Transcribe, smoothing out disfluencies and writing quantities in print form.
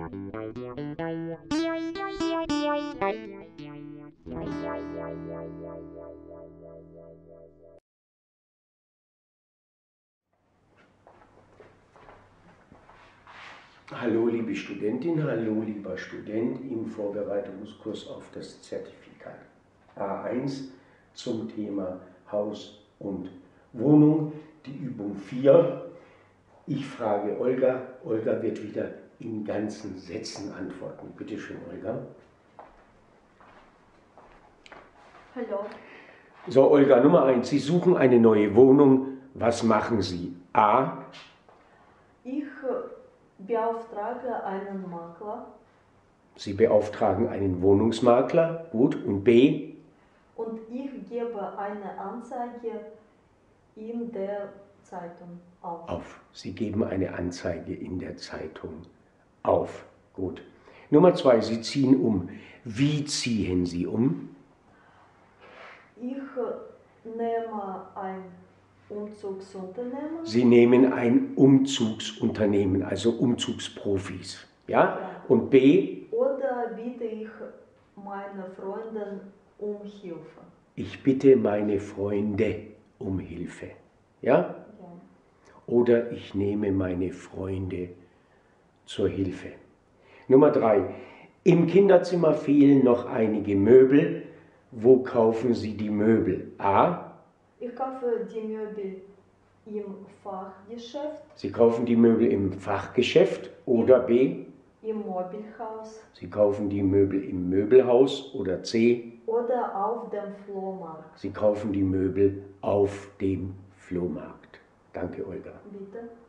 Hallo liebe Studentin, hallo lieber Student im Vorbereitungskurs auf das Zertifikat A1 zum Thema Haus und Wohnung, die Übung 4. Ich frage Olga, Olga wird wieder in ganzen Sätzen antworten. Bitte schön, Olga. Hallo. So, Olga, Nummer 1. Sie suchen eine neue Wohnung. Was machen Sie? A. Ich beauftrage einen Makler. Sie beauftragen einen Wohnungsmakler. Gut. Und B. Und ich gebe eine Anzeige in der Zeitung auf. Sie geben eine Anzeige in der Zeitung auf. Gut. Nummer 2. Sie ziehen um. Wie ziehen Sie um? Ich nehme ein Umzugsunternehmen. Sie nehmen ein Umzugsunternehmen, also Umzugsprofis. Ja? Und B? Oder bitte ich meine Freundin um Hilfe. Ich bitte meine Freunde um Hilfe. Ja? Ja. Oder ich nehme meine Freunde zur Hilfe. Nummer 3. Im Kinderzimmer fehlen noch einige Möbel. Wo kaufen Sie die Möbel? A. Ich kaufe die Möbel im Fachgeschäft. Sie kaufen die Möbel im Fachgeschäft. Oder B. Im Möbelhaus. Sie kaufen die Möbel im Möbelhaus. Oder C. Oder auf dem Flohmarkt. Sie kaufen die Möbel auf dem Flohmarkt. Danke, Olga. Bitte.